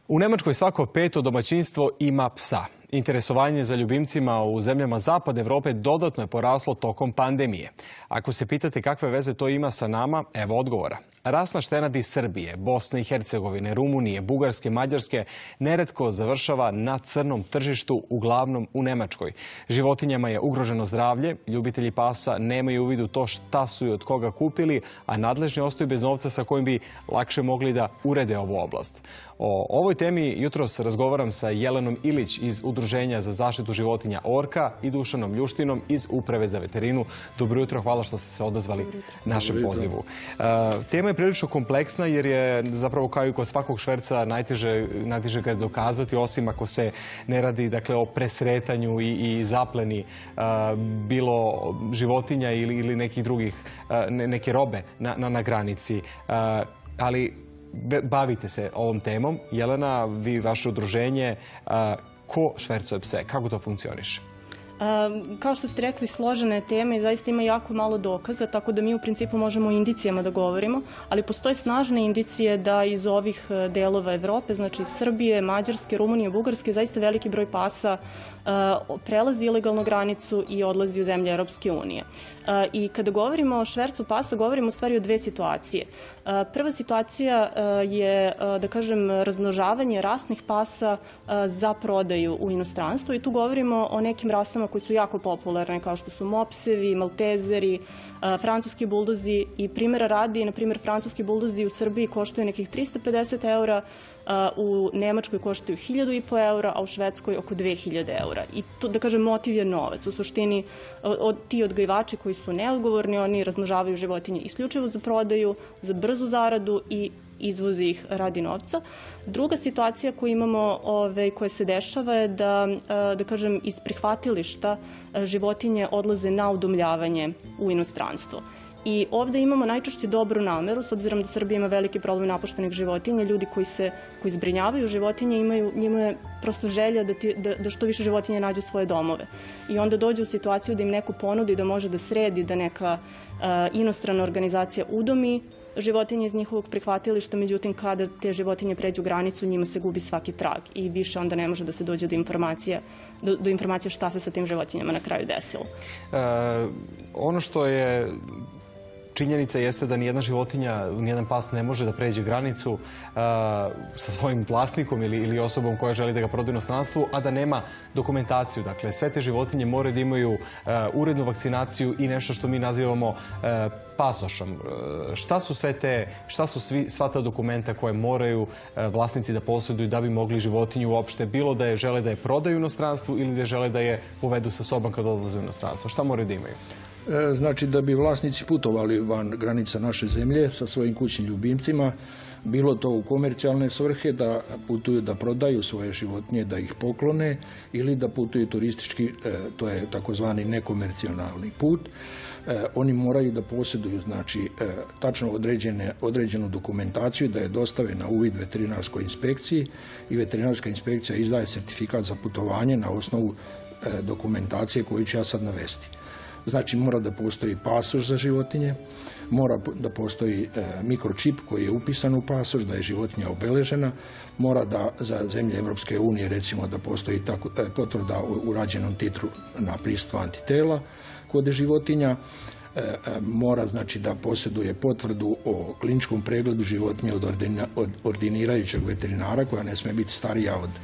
U Nemačkoj svako peto domaćinstvo ima psa. Interesovanje za ljubimcima u zemljama Zapadne Evrope dodatno je poraslo tokom pandemije. Ako se pitate kakve veze to ima sa nama, evo odgovora. Rasna štenad iz Srbije, Bosne i Hercegovine, Rumunije, Bugarske, Mađarske neretko završava na crnom tržištu, uglavnom u Nemačkoj. Životinjama je ugroženo zdravlje, ljubitelji pasa nemaju uvid u to šta su i od koga kupili, a nadležni ostaju bez novca sa kojim bi lakše mogli da urede ovu oblast. O ovoj temi jutros razgovaram sa Jelenom Ilić iz Udruženja za zaštitu životinja Orka i Dušanom Ljuštinom iz Uprave za veterinu. Dobro jutro, hvala što ste se odazvali našem pozivu. Tema je prilično kompleksna jer je zapravo kao i kod svakog šverca najteže ga dokazati, osim ako se ne radi o presretanju i zapleni bilo životinja ili nekih drugih, neke robe na granici. Ali bavite se ovom temom. Jelena, vi, vaše udruženje, ko švercuje pse? Kako to funkcioniše? Kao što ste rekli, složene teme i zaista ima jako malo dokaza, tako da mi u principu možemo o indicijama da govorimo, ali postoje snažne indicije da iz ovih delova Evrope, znači iz Srbije, Mađarske, Rumunije, Bugarske, zaista veliki broj pasa prelazi ilegalnu granicu i odlazi u zemlje Europske unije. I kada govorimo o švercu pasa, govorimo u stvari o dve situacije. Prva situacija je, da kažem, razmnožavanje rasnih pasa za prodaju u inostranstvu i tu govorimo o nekim rasama koji su jako popularne, kao što su mopsevi, maltezeri, francuski buldozi i primjera radi, na primjer, francuski buldozi u Srbiji koštaju nekih 350 eura, u Nemačkoj koštaju 1.500 eura, a u Švedskoj oko 2.000 eura. I to, da kažem, motiv je novac. U suštini, ti odgajivači koji su neodgovorni, oni razmnožavaju životinje isključivo za prodaju, za brzu zaradu i izvozi ih radi novca. Druga situacija koju imamo, koja se dešava je da kažem, iz prihvatilišta životinje odlaze na udomljavanje u inostranstvo. I ovdje imamo najčešće dobru nameru, s obzirom da Srbija ima veliki problem napuštenih životinja. Ljudi koji zbrinjavaju životinje, njima je prosto želja da što više životinje nađu svoje domove. I onda dođu u situaciju da im neko ponudi da može da sredi, da neka inostrana organizacija udomi životinje iz njihovog prihvatilišta, međutim kada te životinje pređu granicu, njima se gubi svaki trag i više onda ne može da se dođe do informacije šta se sa tim životinjama na kraju desilo. Ono što je činjenica jeste da nijedna životinja, nijedan pas ne može da pređe granicu sa svojim vlasnikom ili osobom koja želi da ga proda u inostranstvu, a da nema dokumentaciju. Dakle, sve te životinje moraju da imaju urednu vakcinaciju i nešto što mi nazivamo pasošom. Šta su sva ta dokumenta koje moraju vlasnici da posjeduju da bi mogli životinju uopšte, bilo da je žele da je prodaju u inostranstvu ili da je žele da je povedu sa sobom kad odlaze u inostranstvo? Šta moraju da imaju? Znači da bi vlasnici putovali van granica naše zemlje sa svojim kućnim ljubimcima, bilo to u komercijalne svrhe, da putuju da prodaju svoje životinje, da ih poklone, ili da putuju turistički, to je takozvani nekomercijalni put. Oni moraju da posjeduju, znači, tačno određenu dokumentaciju, da je dostave na uvid veterinarskoj inspekciji i veterinarska inspekcija izdaje sertifikat za putovanje na osnovu dokumentacije koju ću ja sad navesti. Znači, mora da postoji pasoš za životinje, mora da postoji mikročip koji je upisan u pasoš, da je životinja obeležena, mora da za zemlje Evropske unije, recimo, da postoji potvrda u rađenom titru na prisustvo antitela kod životinja, mora, znači, da posjeduje potvrdu o kliničkom pregledu životinje od ordinirajućeg veterinara, koja ne sme biti starija od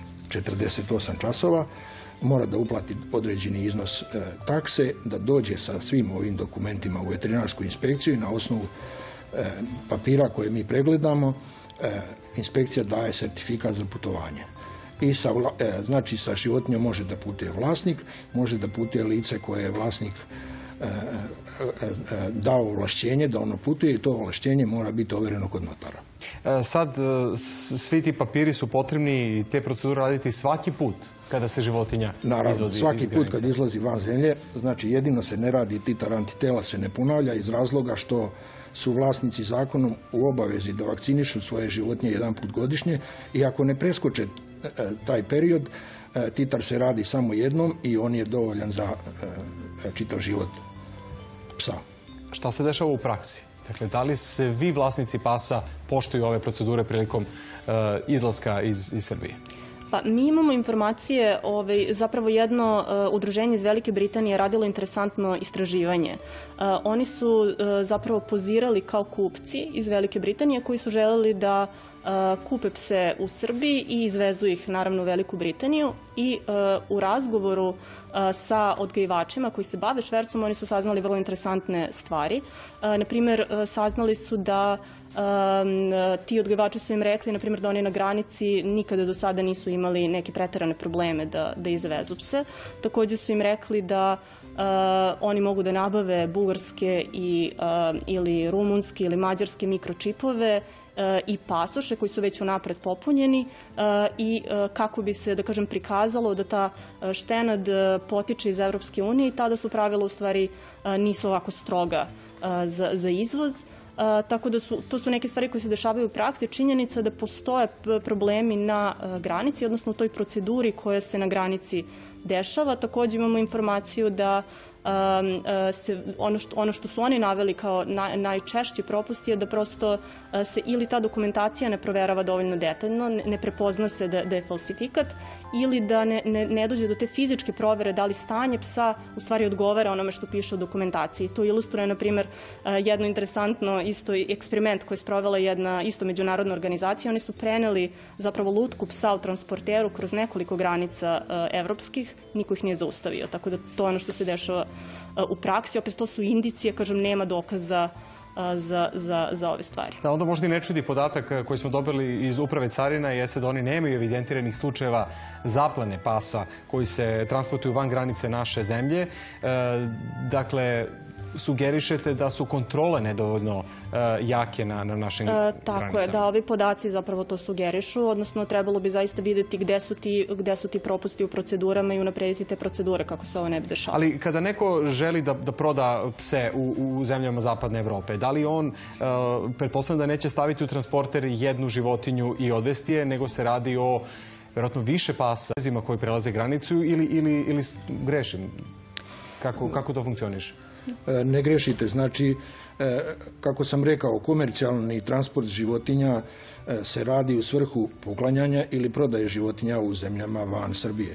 48 časova, mora da uplati određeni iznos takse, da dođe sa svim ovim dokumentima u veterinarsku inspekciju i na osnovu papira koje mi pregledamo, inspekcija daje sertifikat za putovanje. I znači sa životinjom može da putuje vlasnik, može da putuje lice koje je vlasnik dao ovlašćenje da ono putuje i to ovlašćenje mora biti overeno kod notara. Sad, svi ti papiri su potrebni i te procedure raditi svaki put kada se životinja izvodi iz granice? Naravno, svaki put kad izlazi van zemlje, znači jedino se ne radi, titar antitela se ne ponavlja iz razloga što su vlasnici zakonom u obavezi da vakcinišu svoje životinje jedan put godišnje i ako ne preskoče taj period, titar se radi samo jednom i on je dovoljan za čitav život psa. Šta se dešava u praksi? Dakle, da li se vi, vlasnici pasa, poštuju ove procedure prilikom izlaska iz Srbije? Pa mi imamo informacije, zapravo jedno udruženje iz Velike Britanije radilo interesantno istraživanje. Oni su zapravo pozirali kao kupci iz Velike Britanije koji su želeli da kupe pse u Srbiji i izvezu ih naravno u Veliku Britaniju i u razgovoru sa odgajivačima koji se bave švercom oni su saznali vrlo interesantne stvari. Naprimjer, saznali su da ti odgajivači su im rekli, naprimjer, da oni na granici nikada do sada nisu imali neke preterane probleme da izvezu pse. Također su im rekli da oni mogu da nabave bugarske ili rumunske ili mađarske mikročipove i pasoše koji su već unapred popunjeni i kako bi se, da kažem, prikazalo da ta štenad potiče iz Evropske unije i tada su pravila u stvari nisu ovako stroga za izvoz. Tako da to su neke stvari koje se dešavaju u praksi. Činjenica da postoje problemi na granici, odnosno u toj proceduri koja se na granici dešava. Također imamo informaciju da ono što su oni naveli kao najčešći propust je da prosto se ili ta dokumentacija ne proverava dovoljno detaljno, ne prepozna se da je falsifikat ili da ne dođe do te fizičke provere da li stanje psa u stvari odgovara onome što piše u dokumentaciji. To ilustruje, na primjer, jedno interesantno isto eksperiment koji je sprovela jedna isto međunarodna organizacija. Oni su preneli zapravo lutku psa u transporteru kroz nekoliko granica evropskih, niko ih nije zaustavio. Tako da to je ono što se dešava u praksi. Opet to su indicije, kažem, nema dokaza za ove stvari. Da, onda možda i ne čudi podatak koji smo dobili iz Uprave carina jeste da oni nemaju evidentiranih slučajeva zaplene pasa koji se transportuju van granice naše zemlje. Dakle, sugerišete da su kontrole nedovoljno jake na našim granicama. Tako je, da, ovi podaci zapravo to sugerišu, odnosno trebalo bi zaista vidjeti gde su ti propusti u procedurama i unaprediti te procedure kako se ovo ne bi dešalo. Ali kada neko želi da proda pse u zemljama Zapadne Evrope, da li on, pretpostavljam da neće staviti u transporter jednu životinju i odvesti je, nego se radi o vjerojatno više pasa koji prelaze granicu ili grešim? Kako to funkcioniše? Ne grešite. Znači, kako sam rekao, komercijalni transport životinja se radi u svrhu poklanjanja ili prodaje životinja u zemljama van Srbije.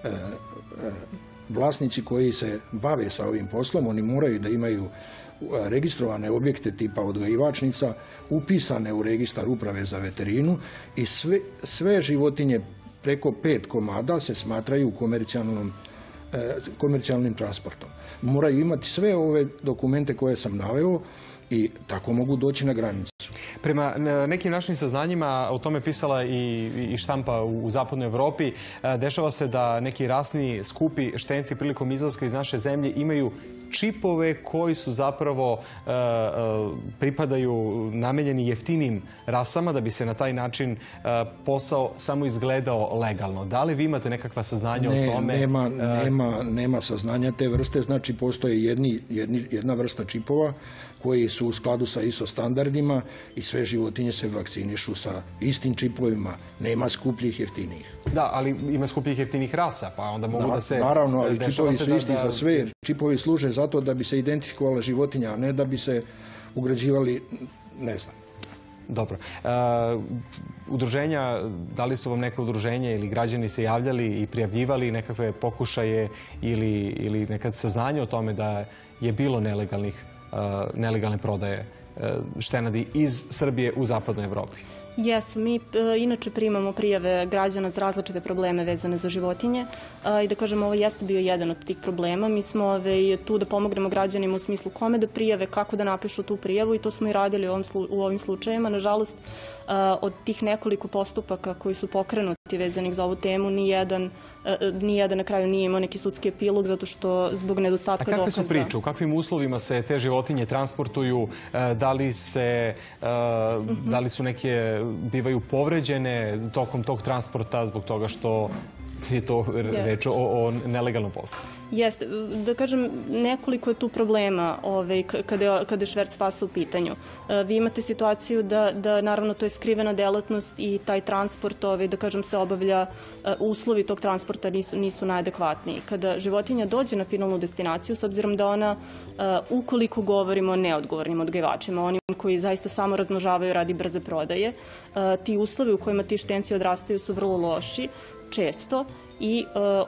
Vlasnici koji se bave sa ovim poslom, oni moraju da imaju registrovane objekte tipa odgajivačnica, upisane u registar Uprave za veterinu i sve životinje preko 5 komada se smatraju komercijalnim transportom. Moraju imati sve ove dokumente koje sam naveo i tako mogu doći na granicu. Prema nekim našim saznanjima, o tome pisala i štampa u Zapadnoj Evropi, dešava se da neki rasni skupi štenci prilikom izlaska iz naše zemlje imaju čipove koji su zapravo pripadaju namenjeni jeftinim rasama da bi se na taj način posao samo izgledao legalno. Da li vi imate nekakva saznanja o tome? Nema saznanja te vrste. Znači, postoje jedna vrsta čipova koji su u skladu sa ISO standardima i sve životinje se vakcinišu sa istim čipovima. Nema skupljih jeftinijih. Da, ali ima skupljih jeftinih rasa, pa onda mogu da se... Naravno, ali čipovi su isti za sve. Čipovi služe zato da bi se identifikovala životinja, a ne da bi se ugrađivali, ne znam. Dobro. Udruženja, da li su vam neke udruženje ili građani se javljali i prijavljivali nekakve pokušaje ili nekad saznanje o tome da je bilo nelegalne prodaje štenadi iz Srbije u Zapadnoj Evropi? Jesu, mi inače primamo prijave građana za različite probleme vezane za životinje i da kažem, ovo jeste bio jedan od tih problema. Mi smo tu da pomognemo građanima u smislu kome da prijave, kako da napišu tu prijavu i to smo i radili u ovim slučajevima. Nažalost, od tih nekoliko postupaka koji su pokrenuti vezanih za ovu temu, nijedan na kraju nije imao neki sudski epilog zato što zbog nedostatka dokaza. A kakve su priče? U kakvim uslovima se te životinje transportuju? Da li su neke bivaju povređene tokom tog transporta zbog toga što je to reč o nelegalnom poslu. Jeste. Da kažem, nekoliko je tu problema kada je šverc pasa u pitanju. Vi imate situaciju da naravno to je skrivena delatnost i taj transport, da kažem, se obavlja, uslovi tog transporta nisu najadekvatniji. Kada životinja dođe na finalnu destinaciju, s obzirom da ona, ukoliko govorimo o neodgovornim odgajivačima, onim koji zaista samo razmnožavaju radi brze prodaje, ti uslovi u kojima ti štenci odrastaju su vrlo loši, često, i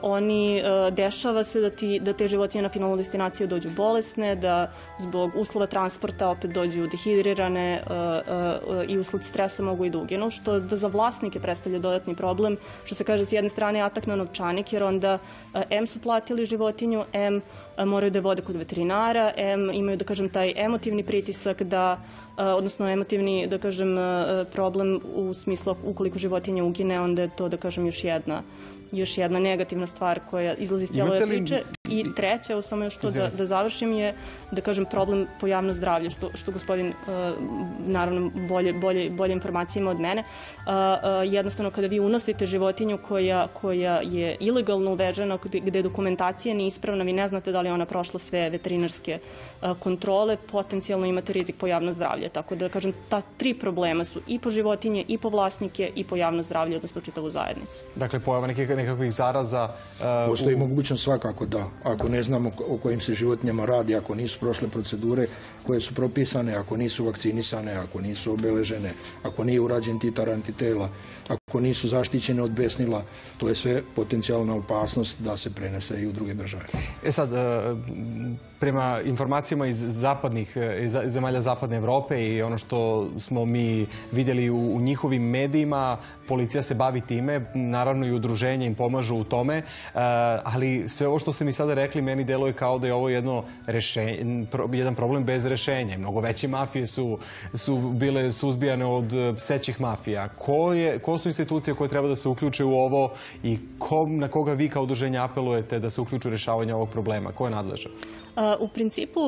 dešava se da te životinje na finalnu destinaciju dođu bolesne, da zbog uslova transporta opet dođu dehidrirane i usled stresa mogu i da uginu, što da za vlasnike predstavlja dodatni problem, što se kaže s jedne strane atak na novčanik, jer onda M su platili životinju, M moraju da je vode kod veterinara, M imaju, da kažem, taj emotivni pritisak odnosno emotivni, da kažem, problem u smislu ukoliko životinja ugine, onda je to, da kažem, još jedna negativna stvar koja izlazi iz cijele priče. I treća, evo samo još to da završim, je, da kažem, problem po javno zdravlje, što gospodin, naravno, bolje informacije ima od mene. Jednostavno, kada vi unosite životinju koja je ilegalno uvežena, gde dokumentacija nije ispravna, vi ne znate da li je ona prošla sve veterinarske kontrole, potencijalno imate rizik po javno zdravlje. Tako da, kažem, ta tri problema su i po životinje, i po vlasnike, i po javno zdravlje, odnosno čitavu zajednicu. Dakle, pojava nekakvih zaraza... Postoji mogućnost svakako da. Ako ne znamo o kojim se životinjama radi, ako nisu prošle procedure koje su propisane, ako nisu vakcinisane, ako nisu obeležene, ako nije urađen titar antitela, ako nisu zaštićene od besnila, to je sve potencijalna opasnost da se prenese i u druge države. Sad, prema informacijama iz zemalja Zapadne Evrope i ono što smo mi vidjeli u njihovim medijima, policija se bavi time, naravno i udruženja im pomažu u tome, ali sve ovo što ste mi sada rekli, meni deluje kao da je ovo jedan problem bez rešenja. Mnogo veće mafije su bile suzbijane od psećih mafija. Ko su institucije koje treba da se uključe u ovo i na koga vi kao udruženje apelujete da se uključu u rešavanje ovog problema? Ko je nadležan? U principu,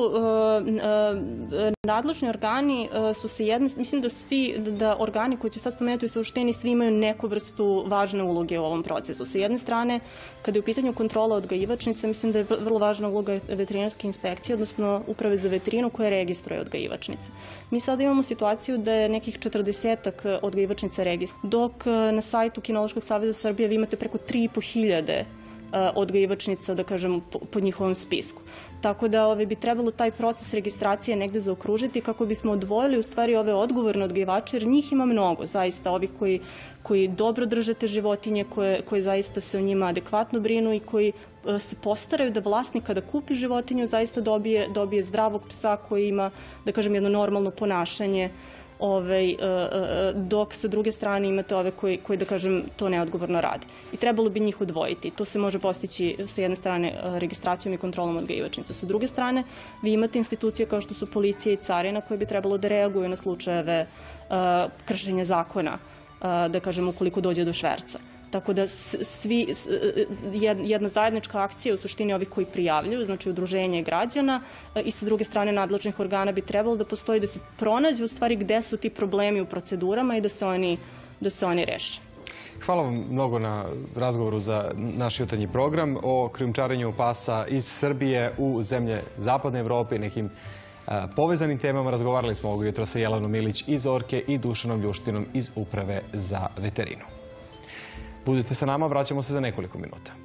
nadležni organi su se mislim da organi koji ću sad spomenuti u suštini svi imaju neku vrstu važne uloge u ovom procesu. Sa jedne strane, kada je u pitanju kontrola odgajivačnica, mislim da je vrlo važna uloga veterinarske inspekcije, odnosno Uprave za veterinu koja registruje odgajivačnice. Mi sada imamo situaciju da je nekih 40-ak odgajivačnica registruje, dok na sajtu Kinološkog saveza Srbije vi imate preko 3.500 odgajivačnica, da kažem, po njihovom spisku. Tako da bi trebalo taj proces registracije negde zaokružiti kako bismo odvojili u stvari ove odgovorne odgajivače, jer njih ima mnogo, zaista, ovih koji dobro drže te životinje, koji zaista se o njima adekvatno brinu i koji se postaraju da vlasnik kada kupi životinju zaista dobije zdravog psa koji ima, da kažem, jedno normalno ponašanje, dok sa druge strane imate ove koji, da kažem, to neodgovorno rade. I trebalo bi njih odvojiti. To se može postići sa jedne strane registracijom i kontrolom odgajivačnica. Sa druge strane, vi imate institucije kao što su policija i carina koje bi trebalo da reaguju na slučajeve kršenja zakona, da kažem, ukoliko dođe do šverca. Tako da jedna zajednička akcija u suštini ovih koji prijavljuju, znači udruženje građana i sa druge strane nadležnih organa bi trebalo da postoji, da se pronađe u stvari gde su ti problemi u procedurama i da se oni reše. Hvala vam mnogo na razgovoru za naš jutarnji program o krijumčarenju pasa iz Srbije u zemlje Zapadne Evrope i nekim povezanim temama. Razgovarali smo ovog jutra sa Jelenom Milić iz Orke i Dušanom Ljuštinom iz Uprave za veterinu. Budite sa nama, vraćamo se za nekoliko minuta.